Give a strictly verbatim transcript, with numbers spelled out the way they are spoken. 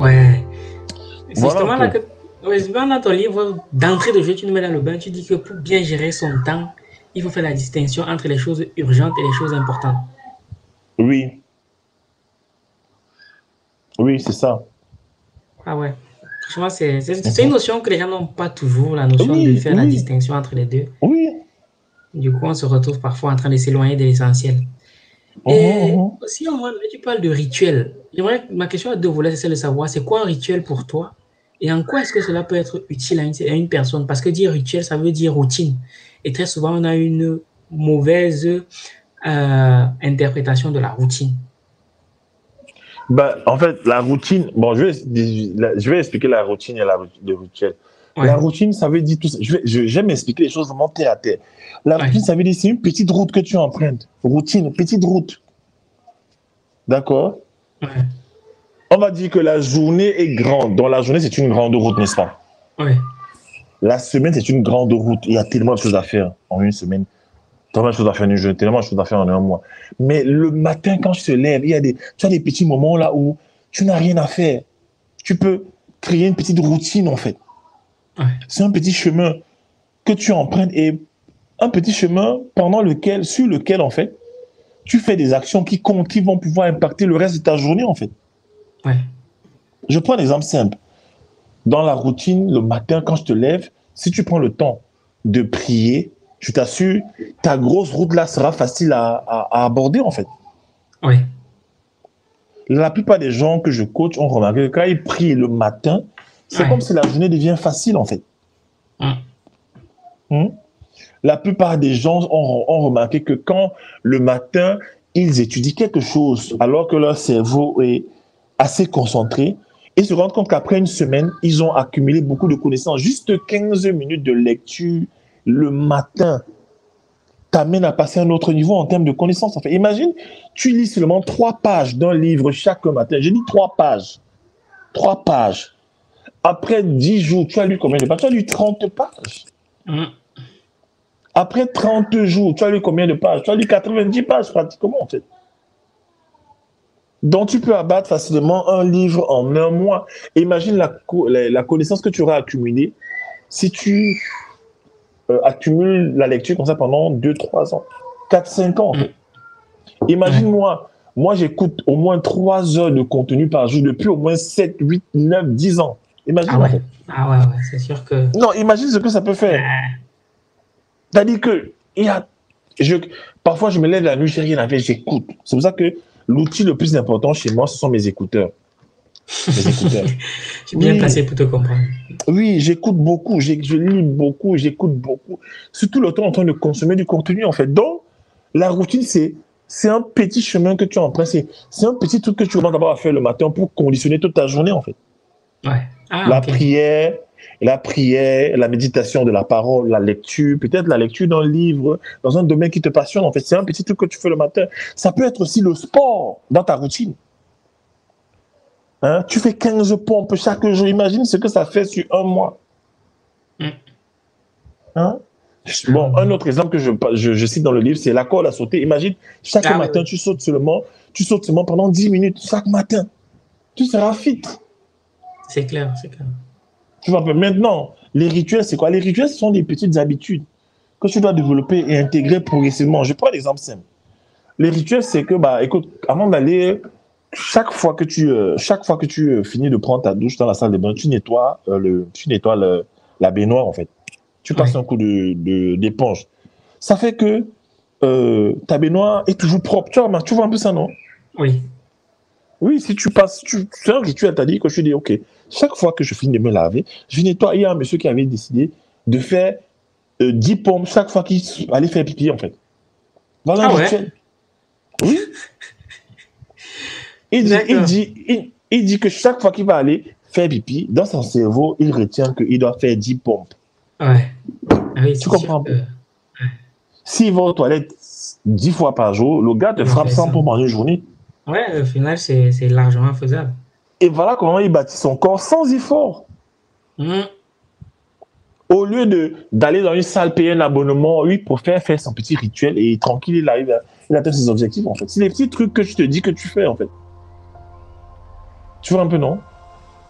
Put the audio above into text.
Ouais. C'est Voilà un justement là peu. que, ouais, c'est dans ton livre d'entrée de jeu, tu nous mets dans le bain, tu dis que pour bien gérer son temps, il faut faire la distinction entre les choses urgentes et les choses importantes. Oui, oui, c'est ça. Ah ouais. Franchement, c'est c'est- c'est une Mhm. notion que les gens n'ont pas toujours, la notion de Oui, faire la oui, distinction entre les deux. oui. Du coup, on se retrouve parfois en train de s'éloigner de l'essentiel. Mhm, Et mhm. aussi, en vrai, tu parles de rituel. J'aimerais, ma question à deux volets, c'est celle de savoir, c'est quoi un rituel pour toi? Et en quoi est-ce que cela peut être utile à une, à une personne? Parce que dire rituel, ça veut dire routine. Et très souvent, on a une mauvaise euh, interprétation de la routine. Ben, en fait, la routine, bon, je vais, je vais expliquer la routine et la, le rituel. La Ouais, routine, ça veut dire tout ça. Je vais, je, j'aime expliquer les choses vraiment terre à terre. La ouais, routine, ça veut dire c'est une petite route que tu empruntes. Routine, petite route. D'accord? ouais, On va dire que la journée est grande. Dans la journée, c'est une grande route, n'est-ce pas? ouais, La semaine, c'est une grande route. Il y a tellement de choses à faire en une semaine. Tellement de choses à faire en une journée. Tellement de choses à faire en un mois. Mais le matin, quand je te lève, il y a des, tu as des petits moments là où tu n'as rien à faire. Tu peux créer une petite routine, en fait. ouais, C'est un petit chemin que tu empruntes et un petit chemin pendant lequel, sur lequel, en fait, tu fais des actions qui comptent, qui vont pouvoir impacter le reste de ta journée, en fait. ouais, Je prends un exemple simple. Dans la routine, le matin, quand je te lève, si tu prends le temps de prier, je t'assure, ta grosse route là sera facile à, à, à aborder, en fait. ouais, La plupart des gens que je coach ont remarqué que quand ils prient le matin, c'est comme ouais, si la journée devient facile, en fait. hum, Hmm? La plupart des gens ont, ont remarqué que quand le matin, ils étudient quelque chose, alors que leur cerveau est assez concentré, ils se rendent compte qu'après une semaine, ils ont accumulé beaucoup de connaissances. Juste quinze minutes de lecture le matin t'amène à passer à un autre niveau en termes de connaissances. En fait, imagine, tu lis seulement trois pages d'un livre chaque matin. J'ai dit trois pages. Trois pages. Après dix jours, tu as lu combien de pages? Tu as lu trente pages. hum. Après trente jours, tu as lu combien de pages? Tu as lu quatre-vingt-dix pages pratiquement, en fait. Donc, tu peux abattre facilement un livre en un mois. Imagine la, la, la connaissance que tu auras accumulée si tu euh, accumules la lecture comme ça pendant deux, trois ans, quatre, cinq ans, en Hum. fait. Ouais. Imagine-moi, moi, j'écoute au moins trois heures de contenu par jour depuis au moins sept, huit, neuf, dix ans. Ah Imagine, en ouais, fait. ah ouais, ouais, c'est sûr que. Non, imagine ce que ça peut faire. Ah, C'est-à-dire que il y a, je, parfois, je me lève la nuit, j'ai rien à faire, j'écoute. C'est pour ça que l'outil le plus important chez moi, ce sont mes écouteurs. Mes écouteurs. je suis bien Oui, placé pour te comprendre. oui, j'écoute beaucoup, je lis beaucoup, j'écoute beaucoup. Surtout le temps en train de consommer du contenu, en fait. Donc, la routine, c'est c'est un petit chemin que tu empruntes. C'est c'est un petit truc que tu commences d'abord à faire le matin pour conditionner toute ta journée, en fait. Ouais. Ah, La ok. prière, la prière, la méditation de la parole, la lecture, peut-être la lecture d'un livre, dans un domaine qui te passionne, en fait. C'est un petit truc que tu fais le matin. Ça peut être aussi le sport dans ta routine. Hein? Tu fais quinze pompes chaque jour. Imagine ce que ça fait sur un mois. Hum. Hein? Ah Bon, oui, un oui. autre exemple que je, je, je cite dans le livre, c'est la corde à sauter. Imagine, chaque Ah oui, matin, oui. tu sautes seulement, tu sautes seulement pendant dix minutes, chaque matin. Tu seras fit. C'est clair, c'est clair. Tu vois, maintenant, les rituels, c'est quoi? Les rituels, ce sont des petites habitudes que tu dois développer et intégrer progressivement. Je prends l'exemple simple. Les rituels, c'est que, bah, écoute, avant d'aller, chaque fois que tu, euh, chaque fois que tu euh, finis de prendre ta douche dans la salle de bain, tu nettoies, euh, le, tu nettoies le, la baignoire, en fait. Tu passes Ouais. un coup de, de, d'éponge. Ça fait que euh, ta baignoire est toujours propre. Tu vois, tu vois un peu ça, non? Oui. Oui, si tu passes, tu, c'est un rituel, t'as dit que je dis, OK, chaque fois que je finis de me laver, je nettoie. Il y a un monsieur qui avait décidé de faire euh, dix pompes chaque fois qu'il allait faire pipi, en fait. Voilà un Ah ouais. rituel. Oui. Il dit, il D'accord. dit, il, il dit que chaque fois qu'il va aller faire pipi, dans son cerveau, il retient qu'il doit faire dix pompes. Ouais. Ah oui, Tu c'est sûr comprends un que. peu? Ouais, S'il va aux toilettes dix fois par jour, le gars te il va frappe faire cent ça. pompes en une journée. Ouais, au final, c'est c'est largement faisable. Et voilà comment il bâtit son corps sans effort. Hum. Au lieu de d'aller dans une salle payer un abonnement, lui, pour faire faire son petit rituel et tranquille, il arrive à, il atteint ses objectifs, en fait. C'est les petits trucs que je te dis que tu fais, en fait. Tu vois un peu, non?